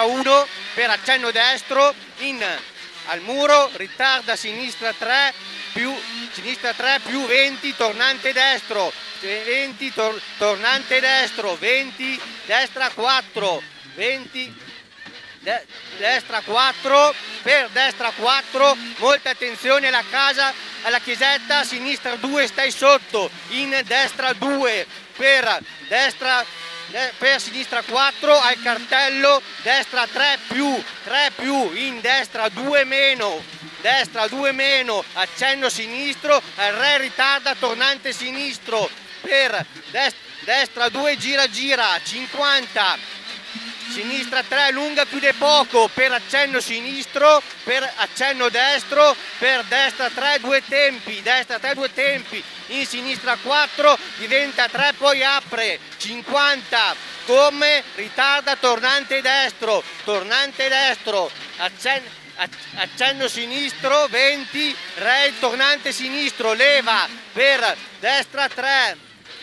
1 per accenno destro al muro, ritarda a sinistra 3 più 20, tornante destro, 20, tornante destro, 20, destra 4, 20, destra 4, per destra 4, molta attenzione alla casa, alla chiesetta, sinistra 2, stai sotto, in destra 2, per sinistra 4, al cartello, destra 3 più, in destra 2 meno, destra 2 meno, accenno sinistro, al re ritarda, tornante sinistro, per destra 2, gira, 50, sinistra 3, lunga, chiude poco, per accenno sinistro, per accenno destro, per destra 3, 2 tempi, destra 3, 2 tempi, in sinistra 4, diventa 3, poi apre, 50, come, ritarda, tornante destro, accenno sinistro, 20, re, tornante sinistro, leva, per destra 3,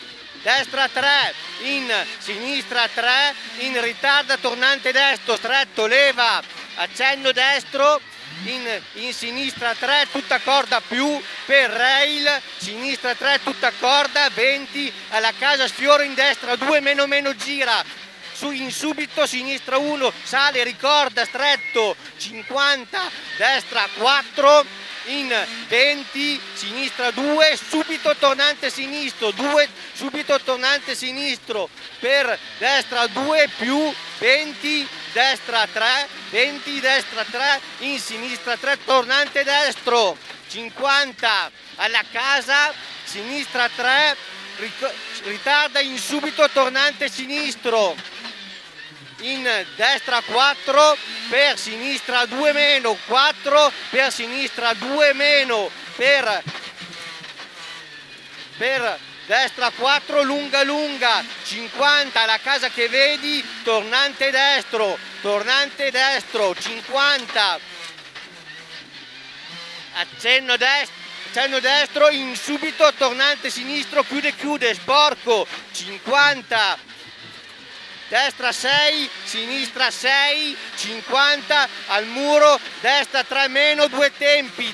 in sinistra 3, in ritarda, tornante destro, stretto, leva, accenno destro, in sinistra 3, tutta corda più, per rail, sinistra 3, tutta corda, 20, alla casa, sfioro in destra 2, meno, gira, in subito, sinistra 1, sale, ricorda, stretto, 50, destra 4, in 20, sinistra 2, subito tornante sinistro, 2, subito tornante sinistro, per destra 2 più 20, destra 3, 20, destra 3, in sinistra 3, tornante destro, 50, alla casa, sinistra 3, ritarda, in subito tornante sinistro, in destra 4, per sinistra 2 meno, 4, per sinistra 2 meno, per destra 4, lunga, 50, la casa che vedi, tornante destro, 50, accenno destro, in subito, tornante sinistro, chiude, sporco, 50, destra 6, sinistra 6, 50, al muro, destra 3 meno, 2 tempi,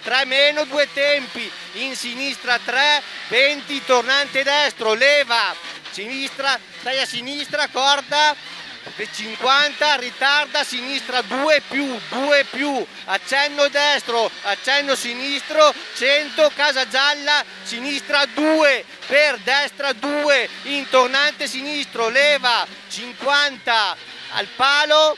in sinistra 3, 20, tornante destro, leva, sinistra, stai a sinistra, corda, 50, ritarda, sinistra 2 più, accenno destro, accenno sinistro, 100, casa gialla, sinistra 2, per destra 2, in tornante sinistro, leva, 50, al palo,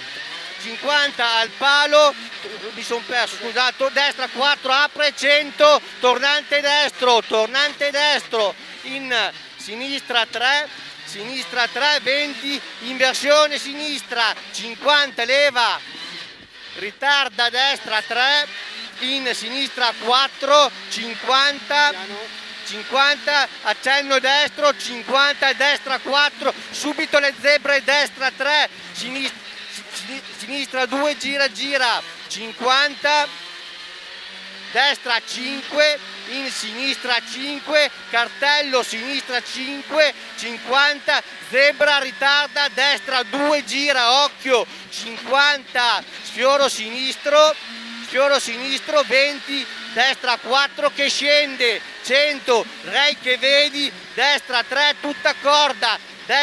mi sono perso, scusate, destra 4, apre, 100, tornante destro, in sinistra 3, 20, inversione sinistra, 50, leva, ritarda, destra 3, in sinistra 4, 50, accenno destro, 50, destra 4, subito le zebre, destra 3, sinistra 2, gira, 50, destra 5, in sinistra 5, cartello, sinistra 5, 50, zebra, ritarda, destra 2, gira, occhio, 50, sfioro sinistro, 20, destra 4 che scende, 100, rei che vedi, destra 3, tutta corda,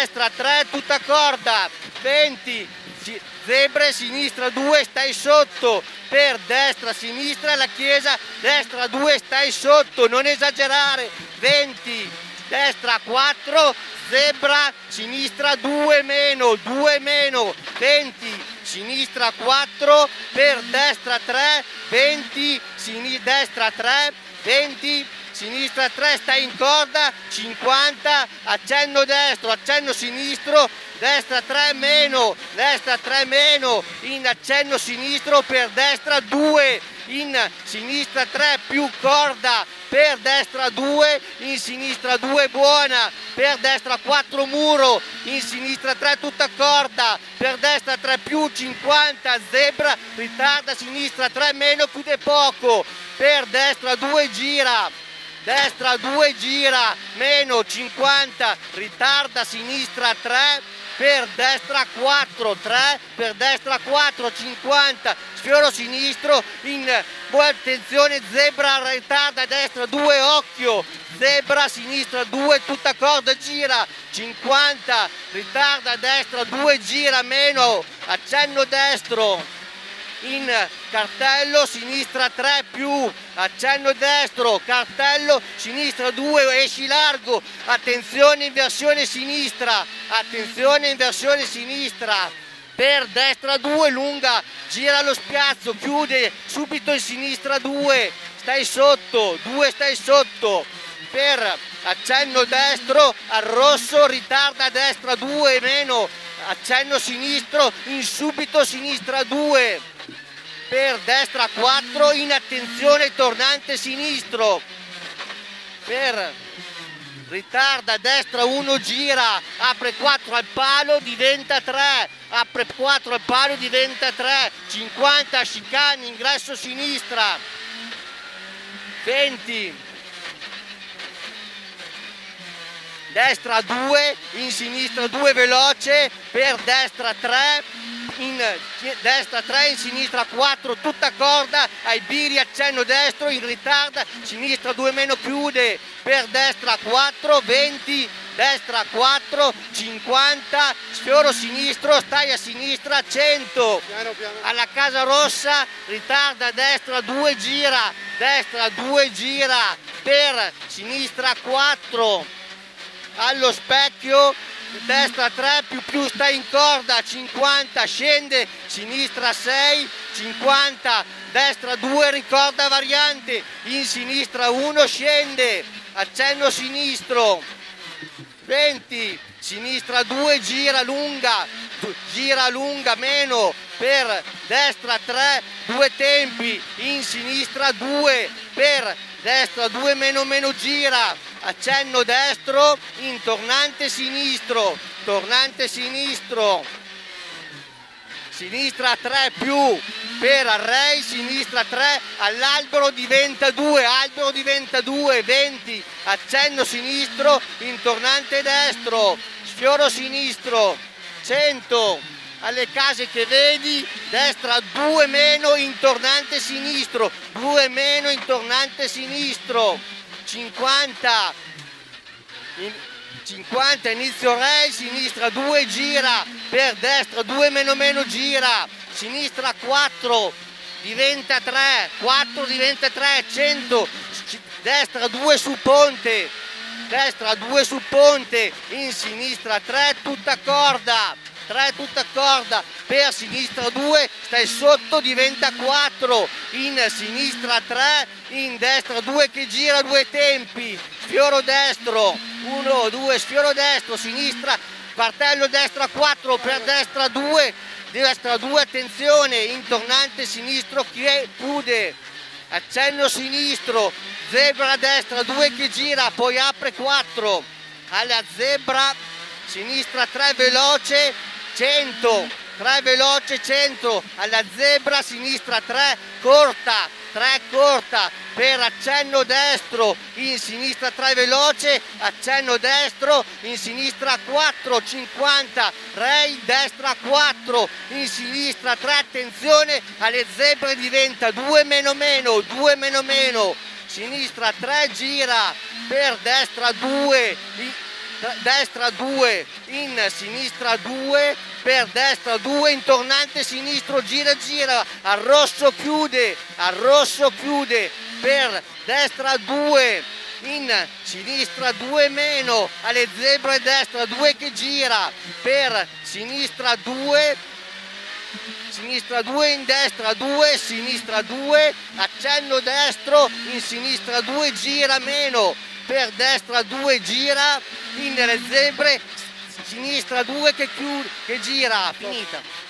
20, zebre, sinistra 2, stai sotto, per destra, sinistra, la chiesa, destra 2, stai sotto, non esagerare, 20, destra 4, zebra, sinistra 2 meno, 20, sinistra 4, per destra 3, 20, destra 3, 20, sinistra 3, stai in corda, 50, accenno destro, accenno sinistro, destra 3 meno, in accenno sinistro, per destra 2, in sinistra 3 più corda, per destra 2, in sinistra 2 buona, per destra 4 muro, in sinistra 3 tutta corda, per destra 3 più, 50, zebra, ritarda, sinistra 3 meno, chiude poco, per destra 2 gira, meno, 50, ritarda, sinistra 3, per destra 4, 3 per destra 4, 50, sfioro sinistro, in buona attenzione, zebra ritarda a destra 2, occhio, zebra a sinistra 2, tutta corda, gira, 50, ritarda a destra 2, gira meno, accenno destro, in cartello, sinistra 3 più, accenno destro, cartello, sinistra 2, esci largo, attenzione inversione sinistra, per destra 2, lunga, gira lo spiazzo, chiude, subito in sinistra 2, stai sotto, 2 stai sotto, per accenno destro, al rosso, ritarda a destra 2, meno, accenno sinistro, in subito sinistra 2, per destra 4, in attenzione tornante sinistro, per ritarda a destra 1, gira, apre 4 al palo, diventa 3, apre 4 al palo, diventa 3, 50, chicane, ingresso sinistra, 20, destra 2, in sinistra 2 veloce, per destra 3, in destra 3, in sinistra 4, tutta corda, ai biri, accenno destro, in ritarda, sinistra 2 meno, chiude, per destra 4, 20, destra 4, 50, sfioro sinistro, stai a sinistra, 100, alla casa rossa, ritarda a destra 2, gira, destra 2, gira, per sinistra 4, allo specchio, destra 3 più sta in corda, 50, scende, sinistra 6, 50, destra 2, ricorda variante, in sinistra 1, scende, accenno sinistro, 20, sinistra 2, gira lunga, meno, per destra 3, 2 tempi, in sinistra 2, per destra 2 meno, gira, accenno destro, in tornante sinistro, sinistra 3 più, per array, sinistra 3, all'albero diventa 2, 20, accenno sinistro, in tornante destro, sfioro sinistro, 100, alle case che vedi, destra 2 meno, in tornante sinistro, 2 meno, in tornante sinistro, 50, 50, inizio ray, sinistra 2, gira, per destra 2 meno, gira, sinistra 4, diventa 3, 4 diventa 3, 100, destra 2 su ponte, in sinistra 3, tutta corda, per sinistra 2, stai sotto, diventa 4, in sinistra 3, in destra 2 che gira, 2 tempi, sfioro destro, 1, 2, sfioro destro, sinistra, cartello destra 4, per destra 2, attenzione, in tornante sinistro, chiude, accenno sinistro, zebra a destra 2 che gira, poi apre 4, alla zebra, sinistra 3 veloce, 100, 3 veloce, 100, alla zebra, sinistra 3 corta, per accenno destro, in sinistra 3 veloce, accenno destro, in sinistra 4, 50, ray, destra 4, in sinistra 3, attenzione, alle zebre diventa 2 meno, sinistra 3, gira, per destra 2, in sinistra 2, per destra 2, in tornante sinistro, gira, al rosso chiude, per destra 2, in sinistra 2 meno, alle zebre destra 2 che gira, per sinistra 2, in destra 2, sinistra 2, accenno destro, in sinistra 2, gira meno, per destra 2, gira, in le zebre, sinistra 2 che gira, finita.